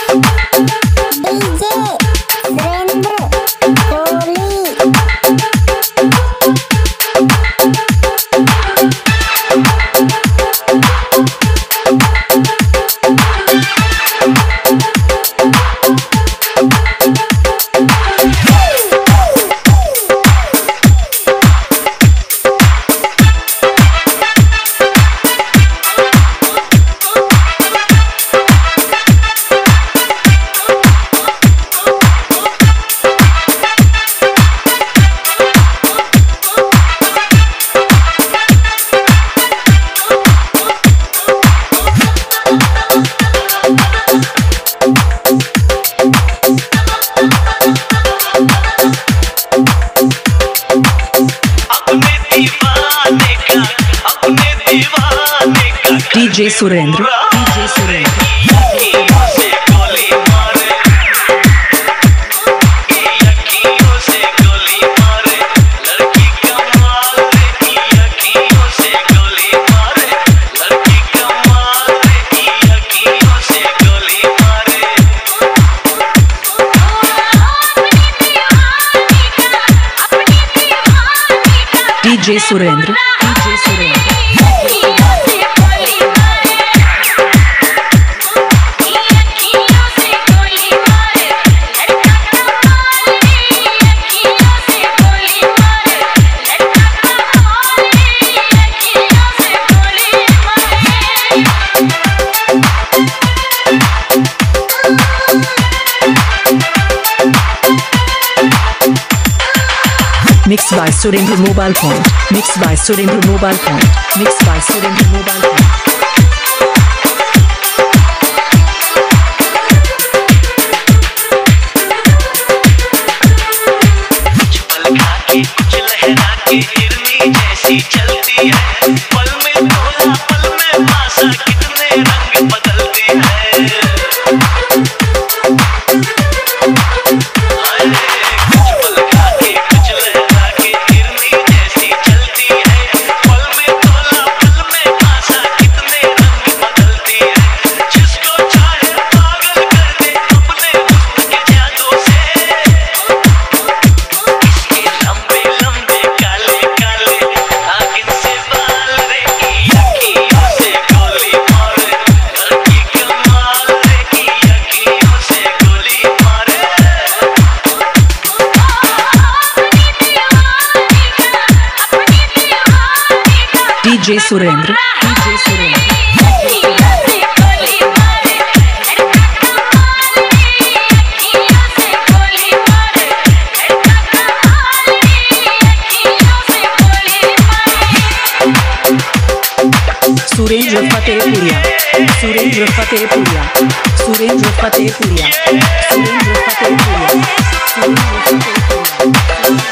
DJ Surendra. DJ Surendra. DJ Surendra. DJ Surendra. Mixed by Surendra Mobile Point. Mixed by Surendra Mobile Point. Mixed by Surendra Mobile Point. कुछ पल खाके कुछ लहरा के हिरनी जैसी चलती है, पल में तोला पल में पासा कितने रंग बदलते हैं। कुछ पल खाके कुछ लहरा के हिरनी जैसी चलती है, पल में तोला पल में पासा कितने रंग बदलती है। जिसको चाहे पागल कर दे अपने हुस्न के जादू से, इसके लंबे लंबे काले काले नागिन से बाल रे, अखियों से गोली मारे लड़की कमाल रे, अखियों से गोली मारे। DJ Surendra. DJ Surendra. Surendra Fatehpuria. Surendra Fatehpuria. Surendra Fatehpuria. Surendra Fatehpuria. Surendra Fatehpuria.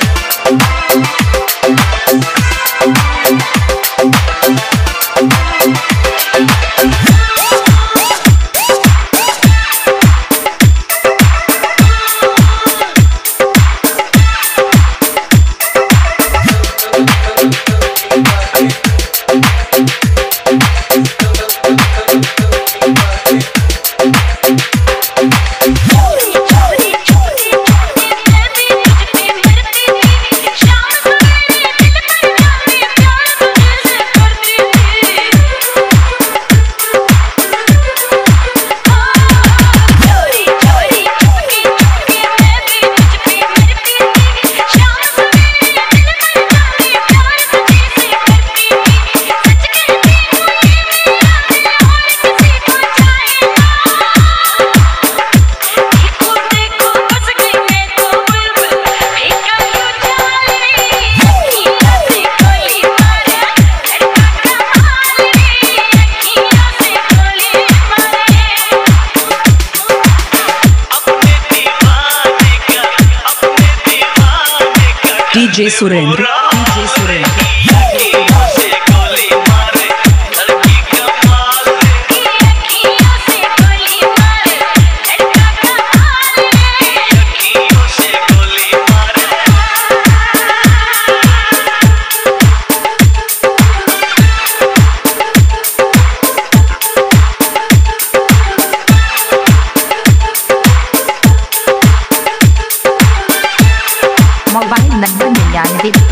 DJ Surendra. DJ Surendra.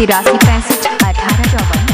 तिरासी 65 18 54।